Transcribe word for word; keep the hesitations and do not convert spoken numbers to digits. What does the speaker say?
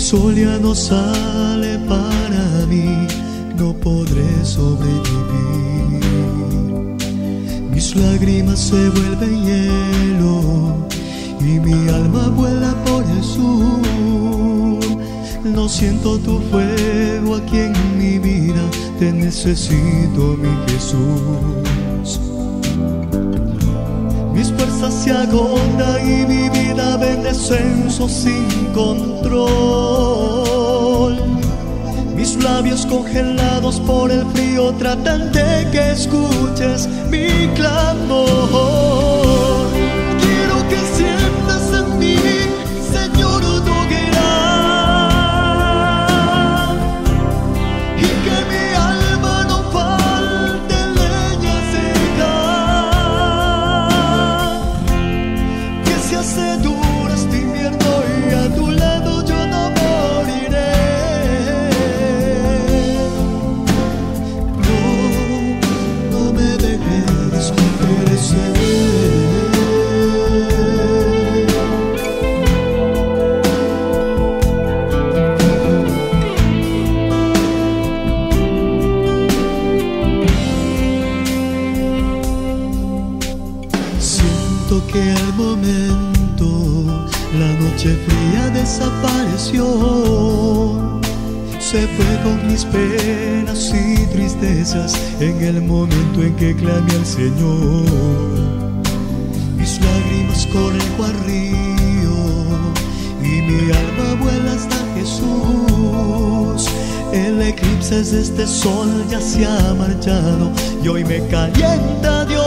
sol ya no sale para mí, no podré sobrevivir. Mis lágrimas se vuelven hielo y mi alma vuela por el sur. No siento tu fuego aquí en mi vida, te necesito, mi Jesús. Mis fuerzas se agotan y mi vida va en descenso sin control. Mis labios congelados por el frío tratan de que escuches mi clamor. Quiero que sientas en mí, Señor, tu gran, y que mi alma no falte leña seca. Que se hace duro este invierno y a tu lado yo no moriré. Siento que al momento la noche fría desapareció, se fue con mis penas y tristezas en el momento en que clamé al Señor. Mis lágrimas corren cual río y mi alma vuela hasta Jesús. El eclipse de este sol ya se ha marchado y hoy me calienta Dios.